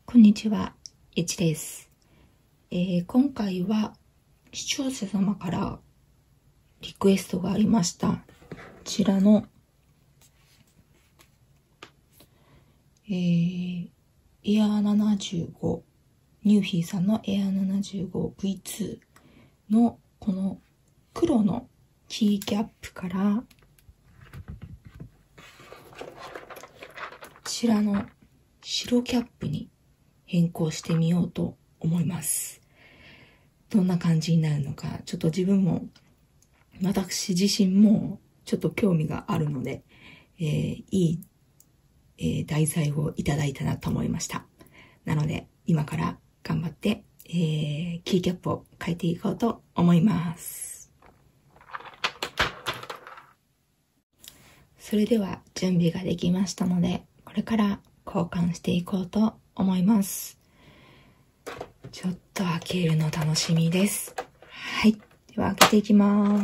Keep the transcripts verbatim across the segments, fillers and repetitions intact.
こんにちは、いちです、えー。今回は視聴者様からリクエストがありました。こちらの、えー、エアーななじゅうご、ニューフィーさんのエアーななじゅうごブイツー のこの黒のキーキャップから、こちらの白キャップに変更してみようと思います。どんな感じになるのか、ちょっと自分も、私自身もちょっと興味があるので、えー、いい、えー、題材をいただいたなと思いました。なので、今から頑張って、えー、キーキャップを変えていこうと思います。それでは準備ができましたので、これから交換していこうと思います。ちょっと開けるの楽しみです。はい。では開けていきます。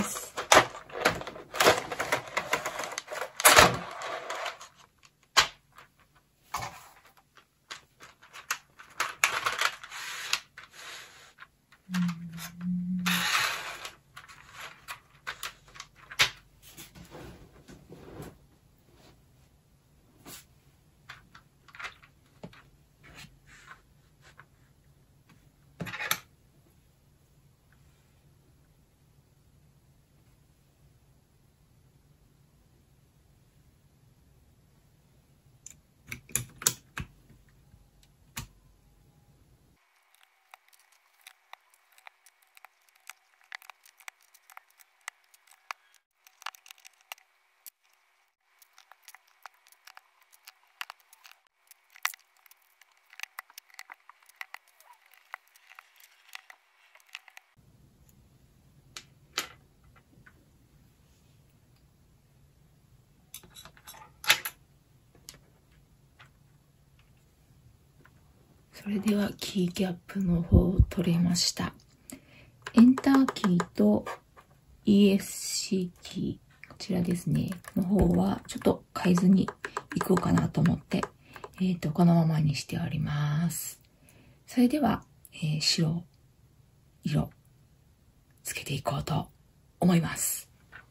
それではキーキャップの方を取れました。エンターキーと イーエスシー キー、こちらですね、の方はちょっと変えずにいこうかなと思って、えっと、このままにしております。それでは、えー、白色つけていこうと思います。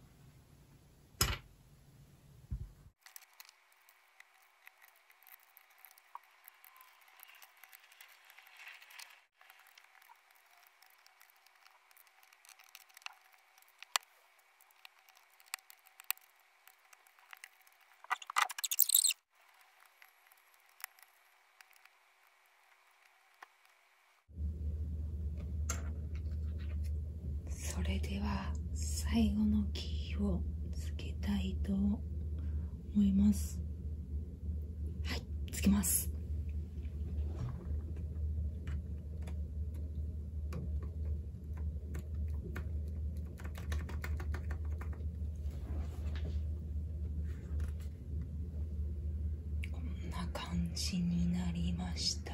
それでは最後のキーをつけたいと思います。はい、つけます。こんな感じになりました。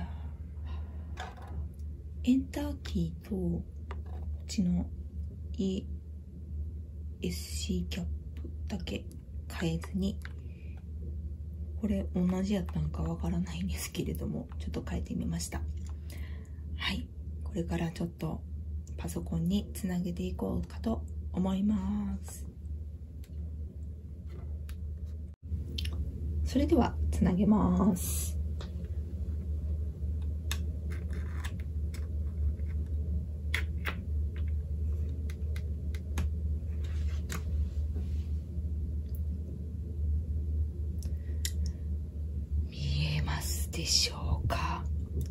エンターキーとこっちの イーエスシー キャップだけ変えずに、これ同じやったのかわからないんですけれども、ちょっと変えてみました。はい、これからちょっとパソコンにつなげていこうかと思います。それではつなげます。でしょうか。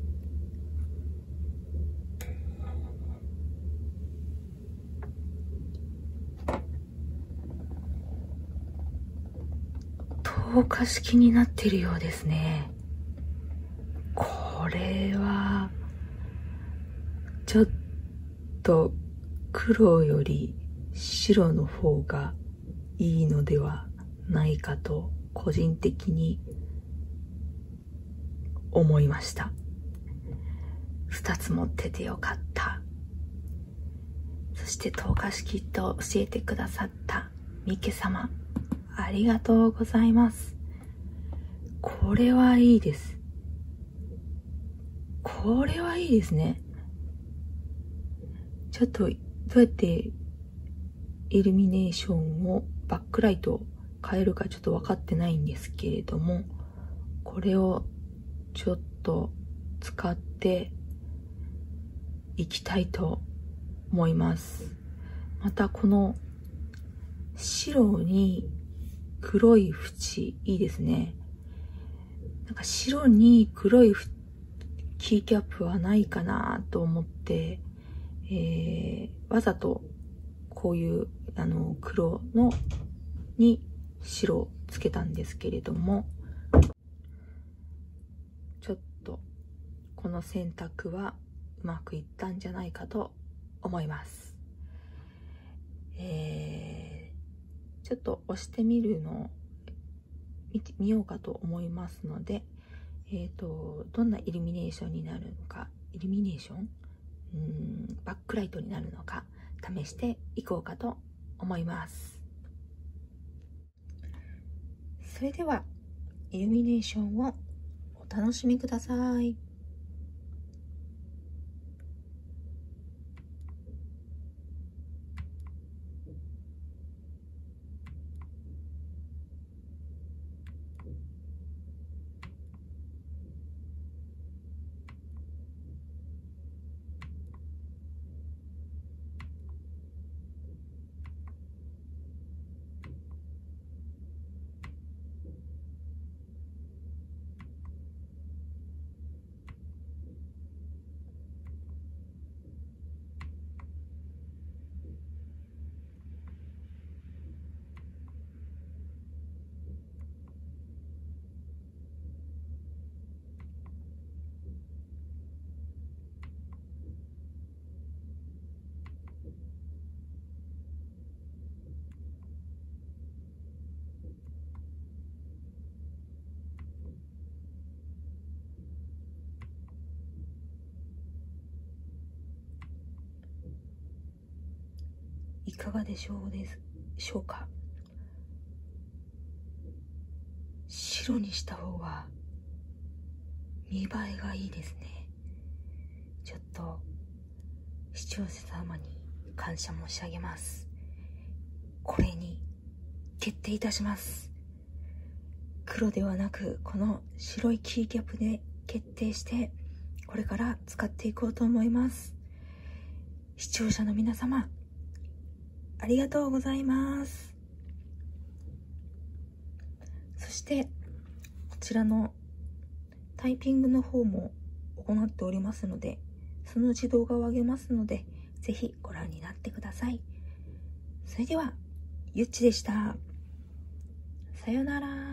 透過式になっているようですね。これはちょっと黒より白の方がいいのではないかと個人的に思いました。二つ持っててよかった。そして透過式と教えてくださったミケ様、ありがとうございます。これはいいです。 これはいいですね。ちょっとどうやってイルミネーションをバックライトを変えるかちょっと分かってないんですけれども、これをちょっと使っていきたいと思います。またこの白に黒い縁いいですね。なんか白に黒いキーキャップはないかなと思って、えー、わざとこういうあの黒のに白をつけたんですけれども、ちょっとこの選択はうまくいったんじゃないかと思います。えー、ちょっと押してみるのを見てみようかと思いますので、えーと、どんなイルミネーションになるのか、イルミネーションうーんバックライトになるのか試していこうかと思います。それではイルミネーションをお楽しみください。いかがでしょうでしょうか。白にした方が見栄えがいいですね。ちょっと視聴者様に感謝申し上げます。これに決定いたします。黒ではなくこの白いキーキャップで決定してこれから使っていこうと思います。視聴者の皆様ありがとうございます。そしてこちらのタイピングの方も行っておりますので、そのうち動画を上げますのでぜひご覧になってください。それではゆっちでした。さようなら。